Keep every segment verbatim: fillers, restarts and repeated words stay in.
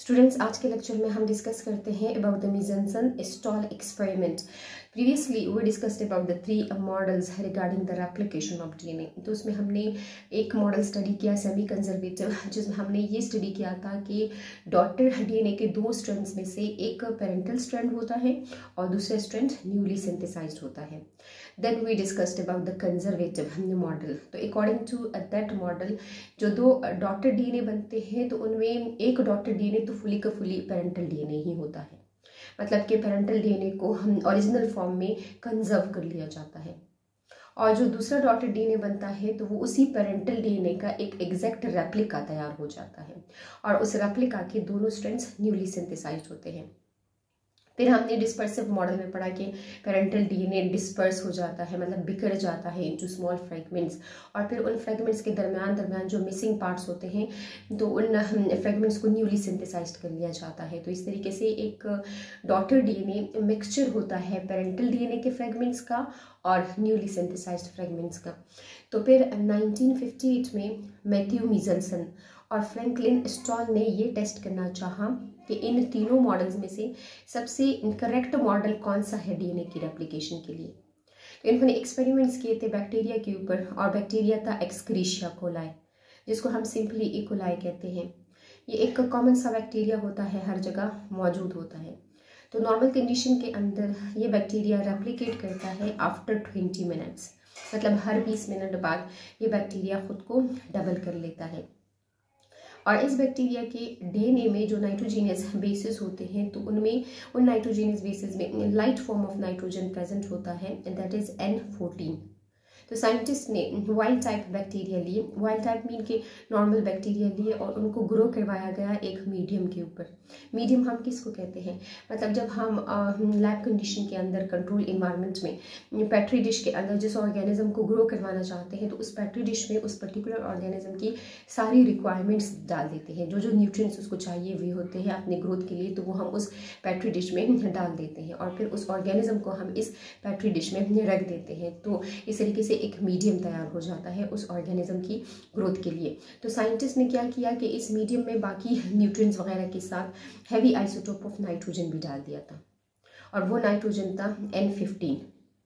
Students, आज के lecture में हम डिस्कस करते हैं about the Meselson Stahl experiment. Previously we discussed about the three models regarding the replication of DNA. तो उसमें हमने एक मॉडल स्टडी किया सेमी कंजर्वेटिव, जिसमें हमने ये स्टडी किया था कि डॉटर डीएनए के दो स्ट्रैंड्स में से एक पेरेंटल स्ट्रैंड होता है और दूसरा स्ट्रैंड न्यूली सिंथेसाइज्ड होता है। Then we discussed about the conservative model. तो अकॉर्डिंग टू दैट मॉडल जो दो डॉटर डीएनए बनते हैं तो उनमें एक डॉटर डीएनए तो फुली का फुली पेरेंटल डीएनए ही होता है, मतलब कि पेरेंटल डीएनए को हम ओरिजिनल फॉर्म में कंजर्व कर लिया जाता है, और जो दूसरा डॉटर डीएनए बनता है तो वो उसी पेरेंटल डीएनए का एक एग्जैक्ट रेप्लिका तैयार हो जाता है और उस रेप्लिका के दोनों स्ट्रैंड्स न्यूली सिंथेसाइज्ड होते हैं। फिर हमने डिस्पर्सिव मॉडल में पढ़ा कि पेरेंटल डीएनए डिस्पर्स हो जाता है, मतलब बिखर जाता है इनटू स्मॉल फ्रेगमेंट्स, और फिर उन फ्रेगमेंट्स के दरमियान दरमियान जो मिसिंग पार्ट्स होते हैं तो उन फ्रेगमेंट्स को न्यूली सिंथेसाइज्ड कर लिया जाता है। तो इस तरीके से एक डॉटर डीएनए मिक्सचर होता है पेरेंटल डीएनए के फ्रेगमेंट्स का और न्यूली सिंथेसाइज्ड फ्रेगमेंट्स का। तो फिर नाइनटीन फिफ्टी एट में मैथ्यू मीज़ेंसन और फ्रैंकलिन स्टॉल ने ये टेस्ट करना चाहा कि इन तीनों मॉडल्स में से सबसे करेक्ट मॉडल कौन सा है डीएनए की रेप्लिकेशन के लिए। तो इन्होंने एक्सपेरिमेंट्स किए थे बैक्टीरिया के ऊपर, और बैक्टीरिया था एक्सक्रीशिया कोलाई, जिसको हम सिंपली ई कोलाई कहते हैं। ये एक कॉमन सा बैक्टीरिया होता है, हर जगह मौजूद होता है। तो नॉर्मल कंडीशन के अंदर ये बैक्टीरिया रेप्लिकेट करता है आफ्टर ट्वेंटी मिनट्स, मतलब हर बीस मिनट बाद ये बैक्टीरिया खुद को डबल कर लेता है। और इस बैक्टीरिया के डीएनए में जो नाइट्रोजीनियस बेसिस होते हैं तो उनमें उन नाइट्रोजीनियस बेसिस में light form of nitrogen present होता है, दैट इज एन फोर्टीन। तो साइंटिस्ट ने वाइल्ड टाइप बैक्टीरिया लिए, वाइल्ड टाइप मीन के नॉर्मल बैक्टीरिया लिए, और उनको ग्रो करवाया गया एक मीडियम के ऊपर। मीडियम हम किसको कहते हैं, मतलब जब हम लैब कंडीशन के अंदर कंट्रोल इन्वायरमेंट में पेट्री डिश के अंदर जिस ऑर्गेनिज्म को ग्रो करवाना चाहते हैं तो उस पेट्री डिश में उस पर्टिकुलर ऑर्गेनिज्म की सारी रिक्वायरमेंट्स डाल देते हैं, जो जो न्यूट्रिएंट्स उसको चाहिए वे होते हैं अपने ग्रोथ के लिए, तो वो हम उस पेट्री डिश में डाल देते हैं और फिर उस ऑर्गेनिज्म को हम इस पेट्री डिश में रख देते हैं। तो इस तरीके से एक मीडियम तैयार हो जाता है उस ऑर्गेनिज्म की ग्रोथ के लिए। तो साइंटिस्ट ने क्या किया कि इस मीडियम में बाकी न्यूट्रिएंट्स वगैरह के साथ हैवी आइसोटोप ऑफ नाइट्रोजन भी डाल दिया था, और वो नाइट्रोजन था एन फिफ्टीन।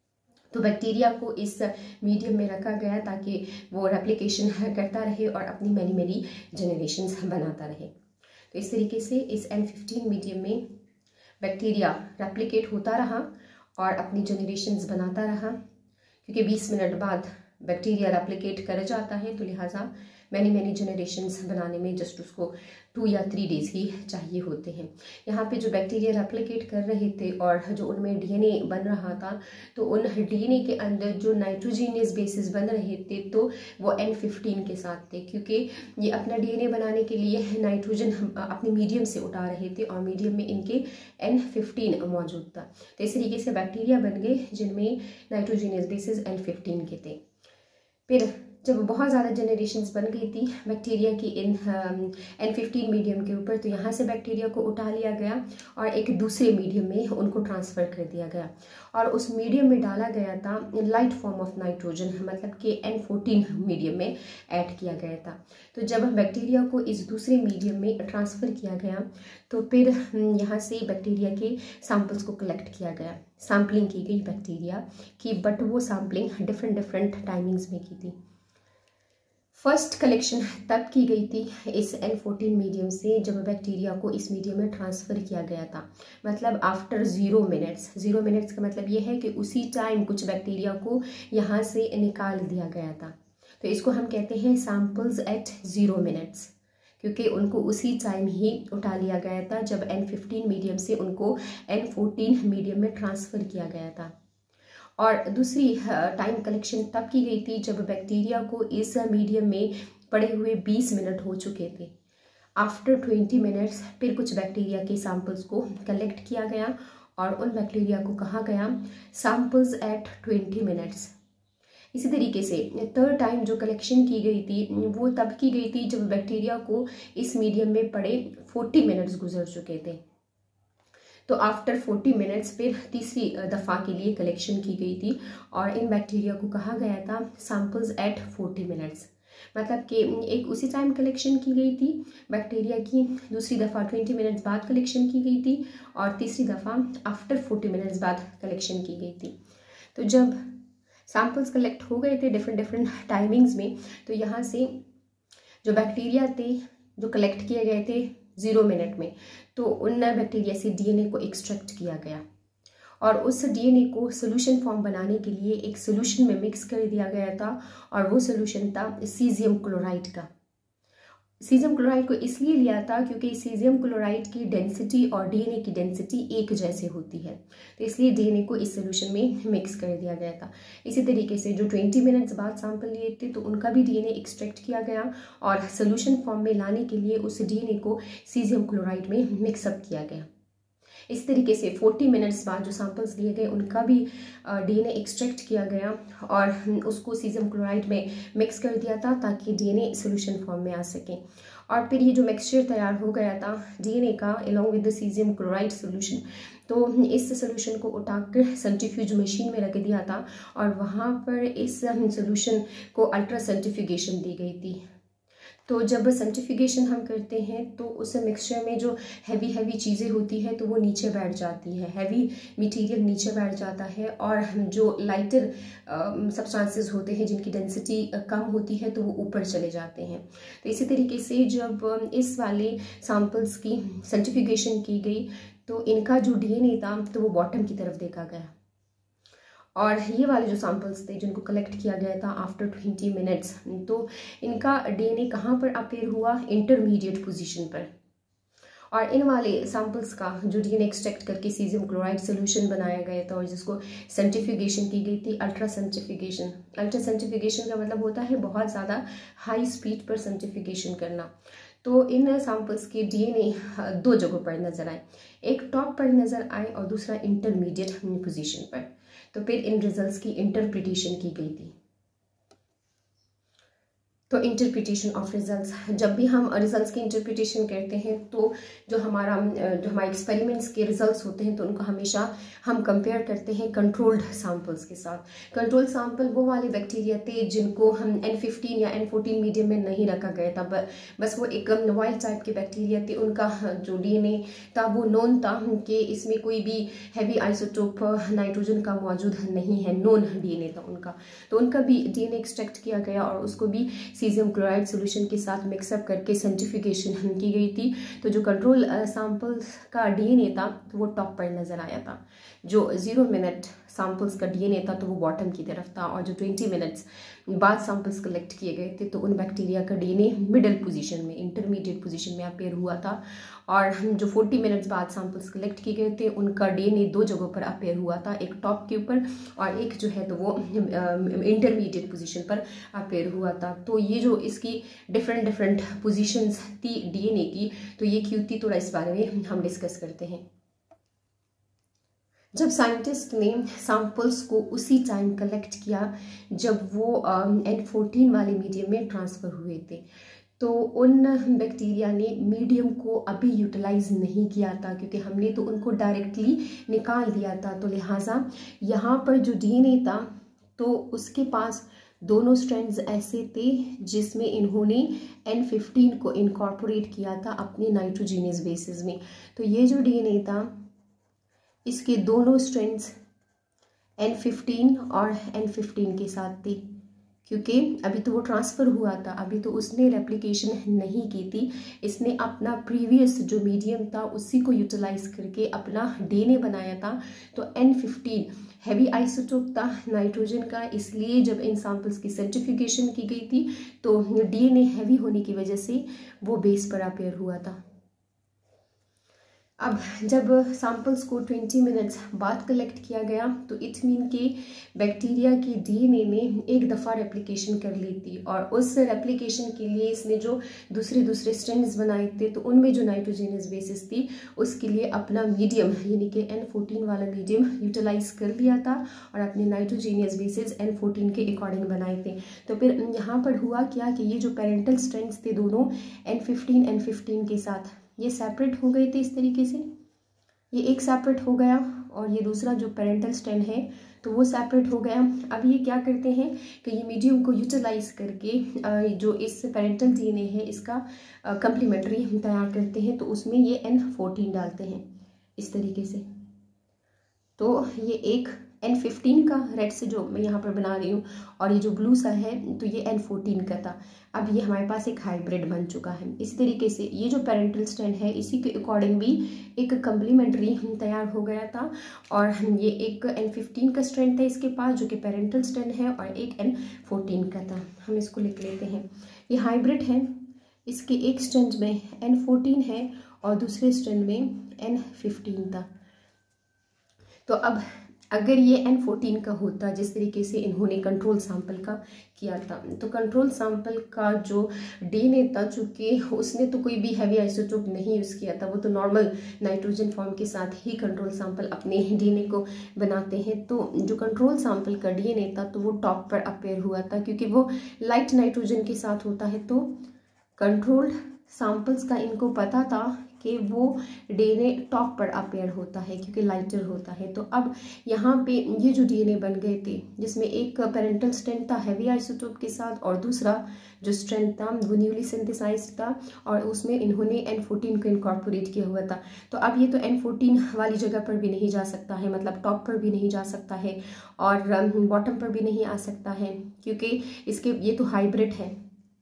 तो बैक्टीरिया को इस मीडियम में रखा गया ताकि वो रेप्लिकेशन करता रहे और अपनी मैनी मैनी जनरेशंस बनाता रहे। तो इस तरीके से इस एन फिफ्टीन मीडियम में बैक्टीरिया रेप्लिकेट होता रहा और अपनी जनरेशंस बनाता रहा, क्योंकि बीस मिनट बाद बैक्टीरिया रेप्लिकेट कर जाता है, तो लिहाजा मैनी मैनी जनरेशंस बनाने में जस्ट उसको टू या थ्री डेज ही चाहिए होते हैं। यहाँ पे जो बैक्टीरिया रेप्लिकेट कर रहे थे और जो उनमें डीएनए बन रहा था तो उन डीएनए के अंदर जो नाइट्रोजीनियस बेसिस बन रहे थे तो वो एन फिफ्टीन के साथ थे, क्योंकि ये अपना डीएनए बनाने के लिए नाइट्रोजन अपने मीडियम से उठा रहे थे और मीडियम में इनके एन फिफ्टीन मौजूद था। तो इस तरीके से बैक्टीरिया बन गए जिनमें नाइट्रोजीनियस बेसिस एन फिफ्टीन के थे। फिर जब बहुत ज़्यादा जनरेशन्स बन गई थी बैक्टीरिया की इन एन फिफ्टीन मीडियम के ऊपर, तो यहाँ से बैक्टीरिया को उठा लिया गया और एक दूसरे मीडियम में उनको ट्रांसफ़र कर दिया गया, और उस मीडियम में डाला गया था लाइट फॉर्म ऑफ नाइट्रोजन, मतलब कि एन फोर्टीन मीडियम में ऐड किया गया था। तो जब बैक्टीरिया को इस दूसरे मीडियम में ट्रांसफ़र किया गया तो फिर यहाँ से बैक्टीरिया के सैम्पल्स को कलेक्ट किया गया, सैम्पलिंग की गई बैक्टीरिया की, बट वो सैम्पलिंग डिफरेंट डिफरेंट टाइमिंग्स में की थी। फर्स्ट कलेक्शन तब की गई थी इस एन फोर्टीन मीडियम से जब बैक्टीरिया को इस मीडियम में ट्रांसफ़र किया गया था, मतलब after zero minutes. Zero minutes का मतलब ये है कि उसी टाइम कुछ बैक्टीरिया को यहाँ से निकाल दिया गया था। तो इसको हम कहते हैं सैम्पल्स एट ज़ीरो मिनट्स, क्योंकि उनको उसी टाइम ही उठा लिया गया था जब एन फिफ्टीन मीडियम से उनको एन फोर्टीन मीडियम में ट्रांसफ़र किया गया था। और दूसरी टाइम कलेक्शन तब की गई थी जब बैक्टीरिया को इस मीडियम में पड़े हुए बीस मिनट हो चुके थे। आफ्टर ट्वेंटी मिनट्स फिर कुछ बैक्टीरिया के सैम्पल्स को कलेक्ट किया गया और उन बैक्टीरिया को कहा गया सैम्पल्स एट ट्वेंटी मिनट्स। इसी तरीके से थर्ड टाइम जो कलेक्शन की गई थी वो तब की गई थी जब बैक्टीरिया को इस मीडियम में पड़े फोर्टी मिनट्स गुजर चुके थे। तो आफ्टर फोर्टी मिनट्स फिर तीसरी दफ़ा के लिए कलेक्शन की गई थी और इन बैक्टीरिया को कहा गया था सैम्पल्स एट फोर्टी मिनट्स। मतलब कि एक उसी टाइम कलेक्शन की गई थी बैक्टीरिया की, दूसरी दफ़ा ट्वेंटी मिनट्स बाद कलेक्शन की गई थी और तीसरी दफ़ा आफ्टर फोर्टी मिनट्स बाद कलेक्शन की गई थी। तो जब सैम्पल्स कलेक्ट हो गए थे डिफरेंट डिफरेंट टाइमिंग्स में, तो यहाँ से जो बैक्टीरिया थे जो कलेक्ट किए गए थे ज़ीरो मिनट में, तो उन बैक्टीरिया से डीएनए को एक्सट्रैक्ट किया गया और उस डीएनए को सोल्यूशन फॉर्म बनाने के लिए एक सोल्यूशन में मिक्स कर दिया गया था और वो सोल्यूशन था सीजियम क्लोराइड का। सीजियम क्लोराइड को इसलिए लिया था क्योंकि सीजियम क्लोराइड की डेंसिटी और डीएनए की डेंसिटी एक जैसे होती है, तो इसलिए डीएनए को इस सोल्यूशन में मिक्स कर दिया गया था। इसी तरीके से जो ट्वेंटी मिनट्स बाद सैंपल लिए थे तो उनका भी डीएनए एक्सट्रैक्ट किया गया और सोल्यूशन फॉर्म में लाने के लिए उस डीएनए को सीजियम क्लोराइड में मिक्सअप किया गया। इस तरीके से फोर्टी मिनट्स बाद जो सैंपल्स लिए गए उनका भी डीएनए एक्सट्रैक्ट किया गया और उसको सीजियम क्लोराइड में मिक्स कर दिया था ताकि डीएनए सॉल्यूशन फॉर्म में आ सके। और फिर ये जो मिक्सचर तैयार हो गया था डीएनए का along with the caesium chloride solution, तो इस सॉल्यूशन को उठाकर सेंट्रीफ्यूज मशीन में रख दिया था और वहाँ पर इस सॉल्यूशन को अल्ट्रा सेंट्रीफ्यूगेशन दी गई थी। तो जब सेंट्रीफ्यूगेशन हम करते हैं तो उस मिक्सचर में जो हैवी हैवी चीज़ें होती है तो वो नीचे बैठ जाती है, हैवी मटेरियल नीचे बैठ जाता है और जो लाइटर सब्सटेंसेस होते हैं जिनकी डेंसिटी कम होती है तो वो ऊपर चले जाते हैं। तो इसी तरीके से जब इस वाले सैंपल्स की सेंट्रीफ्यूगेशन की गई तो इनका जो डीएनए था तो वो बॉटम की तरफ देखा गया और ये वाले जो सैंपल्स थे जिनको कलेक्ट किया गया था आफ्टर ट्वेंटी मिनट्स, तो इनका डीएनए कहाँ पर अपेयर हुआ, इंटरमीडिएट पोजीशन पर। और इन वाले सैंपल्स का जो डीएनए एक्सट्रैक्ट करके सीजियम क्लोराइड सॉल्यूशन बनाया गया था और जिसको सेंट्रीफ्यूगेशन की गई थी अल्ट्रा सेंट्रीफ्यूगेशन। अल्ट्रा सेंट्रीफ्यूगेशन का मतलब होता है बहुत ज़्यादा हाई स्पीड पर सेंट्रीफ्यूगेशन करना। तो इन सैंपल्स के डीएनए दो जगहों पर नजर आए, एक टॉप पर नजर आए और दूसरा इंटरमीडिएट पोजीशन पर। तो फिर इन रिजल्ट्स की इंटरप्रिटेशन की गई थी। तो इंटरप्रिटेशन ऑफ रिजल्ट्स, जब भी हम रिजल्ट्स की इंटरप्रिटेशन करते हैं तो जो हमारा जो हमारे एक्सपेरिमेंट्स के रिजल्ट्स होते हैं तो उनको हमेशा हम कंपेयर करते हैं कंट्रोल्ड सैंपल्स के साथ। कंट्रोल्ड सैंपल वो वाले बैक्टीरिया थे जिनको हम एन फिफ्टीन या एन फोर्टीन मीडियम में नहीं रखा गया था, बस वो एक वाइल्ड टाइप के बैक्टीरिया थे। उनका जो डीएनए था वो नोन था कि इसमें कोई भी हैवी आइसोटोप नाइट्रोजन का मौजूद नहीं है, नोन डीएनए था उनका। तो उनका भी डीएनए एक्सट्रैक्ट किया गया और उसको भी सीजियम क्लोराइड सॉल्यूशन के साथ मिक्सअप करके सेंट्रीफ्यूगेशन की गई थी। तो जो कंट्रोल सैंपल्स का डीएनए था तो वो टॉप पर नजर आया था, जो जीरो मिनट सैंपल्स का डीएनए था तो वो बॉटम की तरफ था और जो ट्वेंटी मिनट्स बाद सैंपल्स कलेक्ट किए गए थे तो उन बैक्टीरिया का डीएनए मिडिल पोजीशन में, इंटरमीडिएट पोजीशन में अपेयर हुआ था। और जो फोर्टी मिनट्स बाद सैंपल्स कलेक्ट किए गए थे उनका डीएनए दो जगहों पर अपेयर हुआ था, एक टॉप के ऊपर और एक जो है तो वो इंटरमीडिएट पोजीशन पर अपेयर हुआ था। तो ये जो इसकी डिफरेंट डिफरेंट पोजीशंस थी डीएनए की, तो ये क्यों थी थोड़ा इस बारे में हम डिस्कस करते हैं। जब साइंटिस्ट ने सैंपल्स को उसी टाइम कलेक्ट किया जब वो एन फोर्टीन वाले मीडियम में ट्रांसफ़र हुए थे, तो उन बैक्टीरिया ने मीडियम को अभी यूटिलाइज नहीं किया था क्योंकि हमने तो उनको डायरेक्टली निकाल दिया था। तो लिहाजा यहाँ पर जो डीएनए था तो उसके पास दोनों स्ट्रैंड्स ऐसे थे जिसमें इन्होंने एन फिफ्टीन को इनकॉर्पोरेट किया था अपने नाइट्रोजीनियस बेसिस में। तो ये जो डीएनए था इसके दोनों स्ट्रैंड्स एन फिफ्टीन और एन फिफ्टीन के साथ थे क्योंकि अभी तो वो ट्रांसफ़र हुआ था, अभी तो उसने रेप्लिकेशन नहीं की थी। इसने अपना प्रीवियस जो मीडियम था उसी को यूटिलाइज करके अपना डीएनए बनाया था। तो एन फिफ्टीन हैवी आइसोटोप था नाइट्रोजन का, इसलिए जब इन सैंपल्स की सेंट्रीफ्यूगेशन की गई थी तो डीएनए हैवी होने की वजह से वो बेस पर अपेयर हुआ था। अब जब सैंपल्स को ट्वेंटी मिनट्स बाद कलेक्ट किया गया तो इट मीन के बैक्टीरिया की डीएनए ने एक दफ़ा रेप्लिकेशन कर ली थी और उस रेप्लिकेशन के लिए इसने जो दूसरे दूसरे स्ट्रैंड्स बनाए थे तो उनमें जो नाइट्रोजीनियस बेसिस थी उसके लिए अपना मीडियम यानी कि एन फोर्टीन वाला मीडियम यूटिलाइज कर लिया था और अपने नाइट्रोजीनियस बेसिस एन फोर्टीन के अकॉर्डिंग बनाए थे। तो फिर यहाँ पर हुआ क्या कि ये जो पेरेंटल स्ट्रैंड्स थे दोनों एन फिफ्टीन एन फिफ्टीन के साथ ये सेपरेट हो गए थे इस तरीके से, ये एक सेपरेट हो गया और ये दूसरा जो पेरेंटल स्ट्रैंड है तो वो सेपरेट हो गया। अब ये क्या करते हैं कि ये मीडियम को यूटिलाइज करके जो इस पेरेंटल डीएनए है इसका कंप्लीमेंट्री हम तैयार करते हैं, तो उसमें ये एन फोर्टीन डालते हैं इस तरीके से। तो ये एक एन फिफ्टीन का रेड से जो मैं यहाँ पर बना रही हूँ और ये जो ब्लू सा है तो ये एन फोर्टीन का था। अब ये हमारे पास एक हाइब्रिड बन चुका है। इस तरीके से ये जो पेरेंटल स्ट्रैंड है इसी के अकॉर्डिंग भी एक कंप्लीमेंट्री तैयार हो गया था और ये एक एन फिफ्टीन का स्ट्रैंड था इसके पास जो कि पेरेंटल स्ट्रैंड है और एक एन फोर्टीन का था। हम इसको लिख लेते हैं, ये हाइब्रिड है, इसके एक स्ट्रैंड में एन फोर्टीन है और दूसरे स्ट्रैंड में एन फिफ्टीन था। तो अब अगर ये एन फोर्टीन का होता जिस तरीके से इन्होंने कंट्रोल सैंपल का किया था, तो कंट्रोल सैंपल का जो डीएनए था चूँकि उसने तो कोई भी हैवी आइसोटोप नहीं यूज़ किया था, वो तो नॉर्मल नाइट्रोजन फॉर्म के साथ ही कंट्रोल सैंपल अपने डीएनए को बनाते हैं। तो जो कंट्रोल सैंपल का डीएनए था तो वो टॉप पर अपेयर हुआ था क्योंकि वो लाइट नाइट्रोजन के साथ होता है। तो कंट्रोल्ड सैंपल्स का इनको पता था कि वो डीएनए टॉप पर अपेयर होता है क्योंकि लाइटर होता है। तो अब यहाँ पे ये जो डीएनए बन गए थे जिसमें एक पेरेंटल स्ट्रैंड था हैवी आइसोटोप के साथ और दूसरा जो स्ट्रैंड था वो न्यूली सिंथेसाइज्ड था और उसमें इन्होंने एन फोर्टीन को इनकॉर्पोरेट किया हुआ था। तो अब ये तो एन फोर्टीन वाली जगह पर भी नहीं जा सकता है, मतलब टॉप पर भी नहीं जा सकता है और बॉटम पर भी नहीं आ सकता है क्योंकि इसके ये तो हाइब्रिड है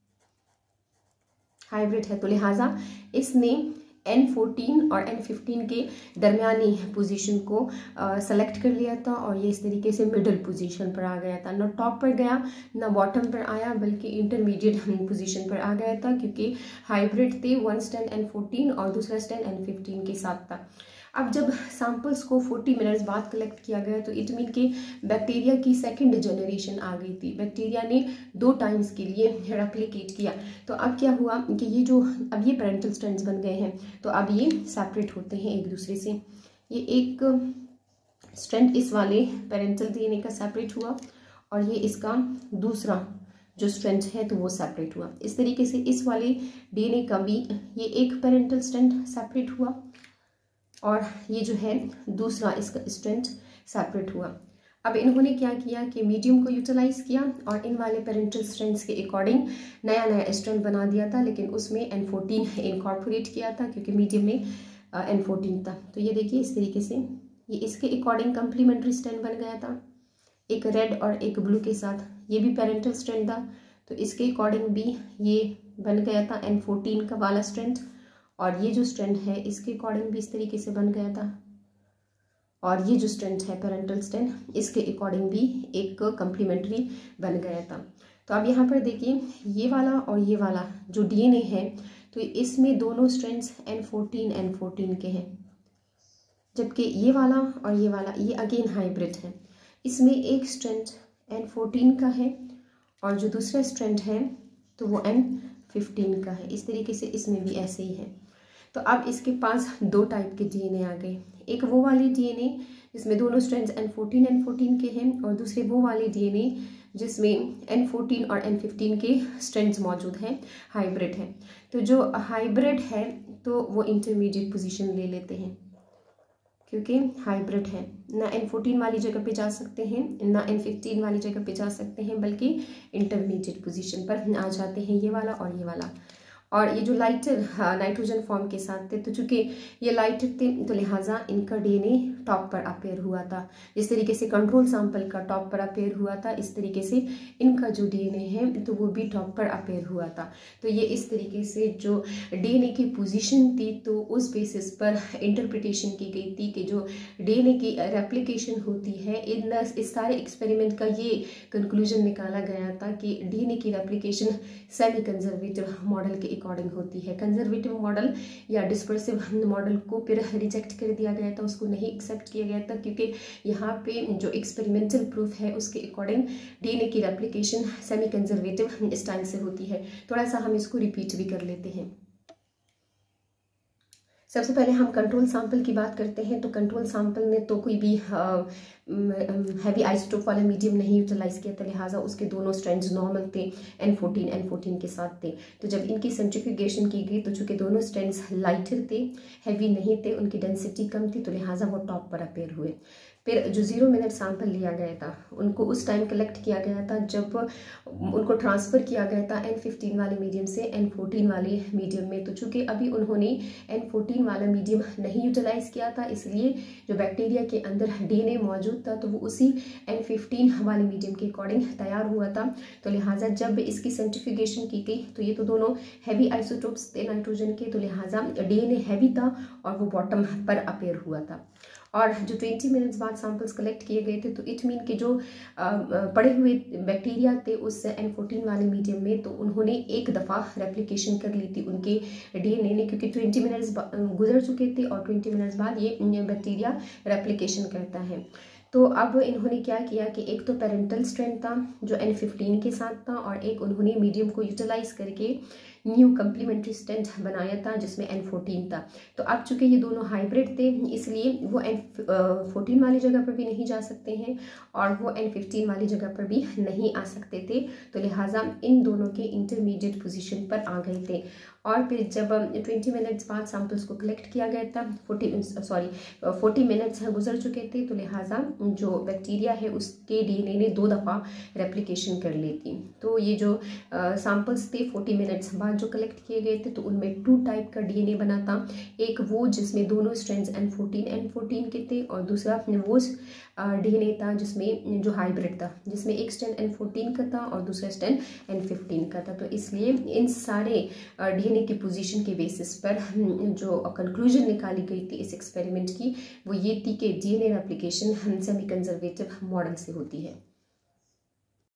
हाइब्रिड है तो लिहाजा इसने एन फोर्टीन और एन फिफ्टीन के दरमियानी पोजीशन को सेलेक्ट कर लिया था और ये इस तरीके से मिडिल पोजीशन पर आ गया था। ना टॉप पर गया ना बॉटम पर आया बल्कि इंटरमीडिएट पोजीशन पर आ गया था क्योंकि हाइब्रिड थे, वन स्ट्रैंड एन फोर्टीन और दूसरा स्ट्रैंड एन फिफ्टीन के साथ था। अब जब सैंपल्स को चालीस मिनट्स बाद कलेक्ट किया गया तो इट मीन कि बैक्टीरिया की सेकंड जनरेशन आ गई थी, बैक्टीरिया ने दो टाइम्स के लिए रेप्लिकेट किया। तो अब क्या हुआ कि ये जो अब ये पेरेंटल स्ट्रैंड्स बन गए हैं तो अब ये सेपरेट होते हैं एक दूसरे से। ये एक स्ट्रैंड इस वाले पेरेंटल डीएनए का सेपरेट हुआ और ये इसका दूसरा जो स्ट्रैंड है तो वो सेपरेट हुआ। इस तरीके से इस वाले डीएनए का भी ये एक पेरेंटल स्ट्रैंड सेपरेट हुआ और ये जो है दूसरा इसका स्ट्रैंड सेपरेट हुआ। अब इन्होंने क्या किया कि मीडियम को यूटिलाइज किया और इन वाले पेरेंटल स्ट्रैंड्स के अकॉर्डिंग नया नया स्ट्रैंड बना दिया था, लेकिन उसमें एन फोर्टीन इनकॉर्पोरेट किया था क्योंकि मीडियम में एन फोर्टीन था। तो ये देखिए इस तरीके से ये इसके अकॉर्डिंग कंप्लीमेंट्री स्ट्रैंड बन गया था, एक रेड और एक ब्लू के साथ। ये भी पेरेंटल स्ट्रैंड था तो इसके अकॉर्डिंग भी ये बन गया था एन फोर्टीन का वाला स्ट्रैंड और ये जो स्ट्रैंड है इसके अकॉर्डिंग भी इस तरीके से बन गया था और ये जो स्ट्रैंड है पेरेंटल स्ट्रैंड इसके अकॉर्डिंग भी एक कंप्लीमेंट्री बन गया था। तो अब यहाँ पर देखिए ये वाला और ये वाला जो डीएनए है तो इसमें दोनों strands N fourteen N fourteen के हैं, जबकि ये वाला और ये वाला ये अगेन हाइब्रिड है। इसमें एक स्ट्रैंड एन फोर्टीन का है और जो दूसरा स्ट्रैंड है तो वो एन फिफ्टीन का है। इस तरीके से इसमें भी ऐसे ही है। तो अब इसके पास दो टाइप के डीएनए आ गए, एक वो वाले डीएनए जिसमें दोनों strands N fourteen N fourteen के हैं और दूसरे वो वाले डीएनए जिसमें एन फोर्टीन और एन फिफ्टीन के स्ट्रैंड्स मौजूद हैं, हाइब्रिड है। तो जो हाइब्रिड है तो वो इंटरमीडिएट पोजीशन ले लेते हैं क्योंकि हाइब्रिड है, ना एन फोर्टीन वाली जगह पे जा सकते हैं ना एन फिफ्टीन वाली जगह पे जा सकते हैं बल्कि इंटरमीडिएट पोजीशन पर आ जाते हैं, ये वाला और ये वाला। और ये जो लाइटर नाइट्रोजन फॉर्म के साथ थे तो चूंकि ये लाइटर थे तो लिहाजा इनका डीएनए टॉप पर अपेयर हुआ था। जिस तरीके से कंट्रोल सैंपल का टॉप पर अपेयर हुआ था इस तरीके से इनका जो डीएनए है तो वो भी टॉप पर अपेयर हुआ था। तो ये इस तरीके से जो डीएनए की पोजीशन थी तो उस बेसिस पर इंटरप्रिटेशन की गई थी कि जो डीएनए की रेप्लिकेशन होती है इन इस सारे एक्सपेरिमेंट का ये कंक्लूजन निकाला गया था कि डीएनए की रेप्लिकेशन सेमी कंजर्वेटिव मॉडल के अकॉर्डिंग होती है। कंजर्वेटिव मॉडल या डिस्पर्सिव मॉडल को फिर रिजेक्ट कर दिया गया था, उसको नहीं एक्सेप्ट किया गया था क्योंकि यहाँ पे जो एक्सपेरिमेंटल प्रूफ है उसके अकॉर्डिंग डीएनए की रेप्लिकेशन सेमी कंजर्वेटिव स्टाइल से होती है। थोड़ा सा हम इसको रिपीट भी कर लेते हैं। सबसे पहले हम कंट्रोल सैंपल की बात करते हैं। तो कंट्रोल सैंपल ने तो कोई भी हैवी आइसोटोप वाला मीडियम नहीं यूटिलाइज किया था, लिहाजा उसके दोनों स्ट्रैंड्स नॉर्मल थे, एन फोर्टीन एन फोर्टीन के साथ थे। तो जब इनकी सेंट्रीफ्यूगेशन की गई तो चूंकि दोनों स्ट्रैंड्स लाइटर थे, हैवी नहीं थे, उनकी डेंसिटी कम थी, तो लिहाजा वो टॉप पर अपेयर हुए। फिर जो जीरो मिनट सैंपल लिया गया था उनको उस टाइम कलेक्ट किया गया था जब उनको ट्रांसफ़र किया गया था एन फिफ्टीन वाले मीडियम से एन फोर्टीन वाले मीडियम में। तो चूंकि अभी उन्होंने एन फोर्टीन वाला मीडियम नहीं यूटिलाइज किया था, इसलिए जो बैक्टीरिया के अंदर डीएनए मौजूद था तो वो उसी एन फिफ्टीन वाले मीडियम के अकॉर्डिंग तैयार हुआ था। तो लिहाजा जब इसकी सेंट्रीफ्यूगेशन की गई तो ये तो दोनों हैवी आइसोटोप्स थे नाइट्रोजन के, तो लिहाजा डीएनए हैवी था और वो बॉटम पर अपेयर हुआ था। और जो ट्वेंटी मिनट्स बाद सैंपल्स कलेक्ट किए गए थे तो इट मीन के जो पड़े हुए बैक्टीरिया थे उस एन फोर्टीन वाले मीडियम में, तो उन्होंने एक दफ़ा रेप्लिकेशन कर ली थी उनके डीएनए ने, क्योंकि ट्वेंटी मिनट्स गुजर चुके थे और ट्वेंटी मिनट्स बाद ये बैक्टीरिया रेप्लिकेशन करता है। तो अब इन्होंने क्या किया कि एक तो पेरेंटल स्ट्रैंड था जो एन फिफ्टीन के साथ था, और एक उन्होंने मीडियम को यूटिलाइज करके न्यू कम्प्लीमेंट्री स्ट्रैंड बनाया था जिसमें एन फोर्टीन था। तो अब चूंकि ये दोनों हाइब्रिड थे इसलिए वो एन फोर्टीन वाली जगह पर भी नहीं जा सकते हैं और वो एन फिफ्टीन वाली जगह पर भी नहीं आ सकते थे, तो लिहाजा इन दोनों के इंटरमीडिएट पोजीशन पर आ गए थे। और फिर जब ट्वेंटी मिनट्स बाद सैंपल्स को कलेक्ट किया गया था, फोर्टी सॉरी फोर्टी मिनट्स गुजर चुके थे, तो लिहाजा जो बैक्टीरिया है उसके डीएनए ने दो दफ़ा रेप्लिकेशन कर ली थी। तो ये जो सैंपल्स थे फोर्टी मिनट्स बाद जो कलेक्ट किए गए थे तो उनमें टू टाइप का डीएनए बना था, एक वो जिसमें दोनों strands N fourteen N fourteen के थे, और दूसरा वो डीएनए था जिसमें जो हाइब्रिड था जिसमें एक स्ट्रैंड एन फोर्टीन का था और दूसरा स्ट्रैंड एन फिफ्टीन का था। तो इसलिए इन सारे डीएनए की पोजीशन के बेसिस पर जो कंक्लूजन निकाली गई थी इस एक्सपेरिमेंट की वो ये थी कि DNA replication semi conservative model से होती है।